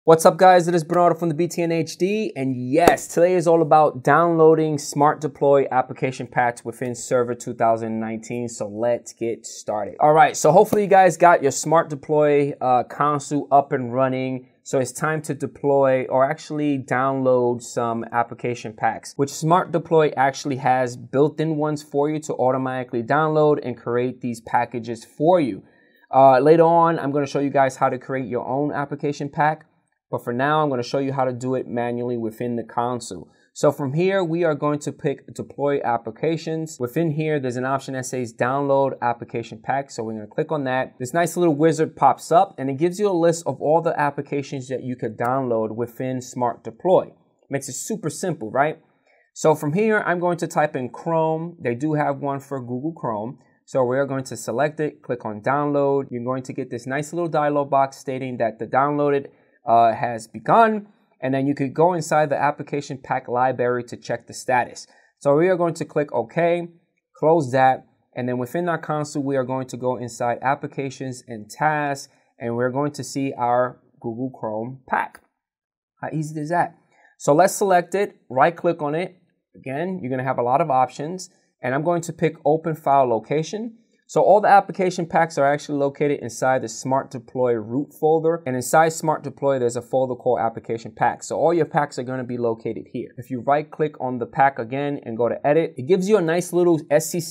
What's up, guys? It is Bernardo from the BTNHD, and yes, today is all about downloading SmartDeploy application packs within Server 2019. So let's get started. All right, so hopefully you guys got your SmartDeploy console up and running. So it's time to deploy or actually download some application packs, which SmartDeploy actually has built-in ones for you to automatically download and create these packages for you. Later on, I'm going to show you guys how to create your own application pack. But for now, I'm going to show you how to do it manually within the console. So from here, we are going to pick deploy applications. Within here, there's an option that says download application pack. So we're going to click on that. This nice little wizard pops up and it gives you a list of all the applications that you could download within SmartDeploy. Makes it super simple, right? So from here, I'm going to type in Chrome. They do have one for Google Chrome. So we're going to select it, click on download. You're going to get this nice little dialog box stating that the downloaded has begun, and then you could go inside the application pack library to check the status. So we are going to click OK, close that, and then within our console we are going to go inside applications and tasks, and we're going to see our Google Chrome pack. How easy is that? So let's select it, right click on it. Again, you're going to have a lot of options, and I'm going to pick open file location. So all the application packs are actually located inside the SmartDeploy root folder, and inside SmartDeploy there's a folder called application packs. So all your packs are going to be located here. If you right click on the pack again and go to edit, it gives you a nice little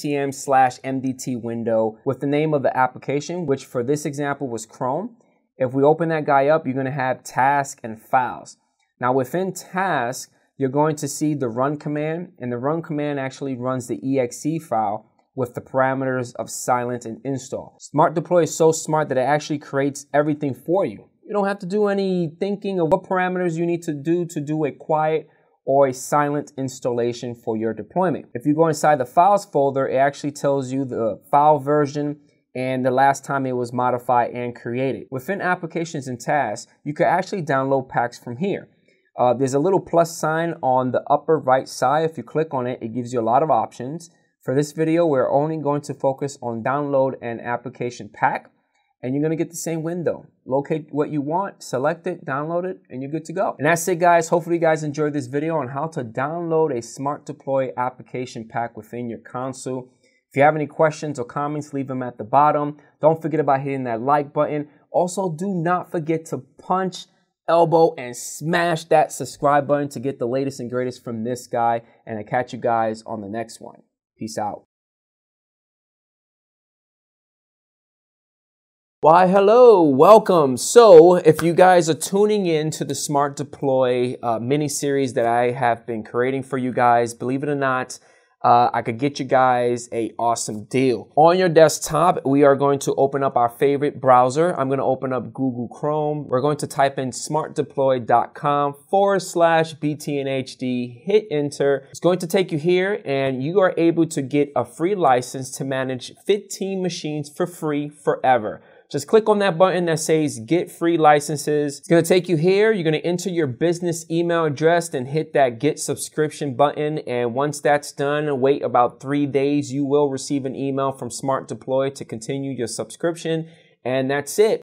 SCCM/MDT window with the name of the application, which for this example was Chrome. If we open that guy up, you're going to have task and files. Now within task, you're going to see the run command, and the run command actually runs the exe file with the parameters of silent and install. SmartDeploy is so smart that it actually creates everything for you. You don't have to do any thinking of what parameters you need to do a quiet or a silent installation for your deployment. If you go inside the files folder, it actually tells you the file version and the last time it was modified and created. Within applications and tasks, you can actually download packs from here. There's a little plus sign on the upper right side. If you click on it, it gives you a lot of options. For this video, we're only going to focus on download an application pack, and you're going to get the same window. Locate what you want, select it, download it, and you're good to go. And that's it, guys. Hopefully you guys enjoyed this video on how to download a SmartDeploy application pack within your console. If you have any questions or comments, leave them at the bottom. Don't forget about hitting that like button. Also, do not forget to punch, elbow, and smash that subscribe button to get the latest and greatest from this guy. And I'll catch you guys on the next one. Peace out. Why, hello, welcome. So if you guys are tuning in to the SmartDeploy mini series that I have been creating for you guys, believe it or not, I could get you guys a awesome deal. On your desktop, we are going to open up our favorite browser. I'm going to open up Google Chrome. We're going to type in smartdeploy.com/BTNHD, hit enter. It's going to take you here, and you are able to get a free license to manage 15 machines for free forever. Just click on that button that says get free licenses. It's going to take you here. You're going to enter your business email address and hit that get subscription button. And once that's done, wait about 3 days. You will receive an email from SmartDeploy to continue your subscription. And that's it.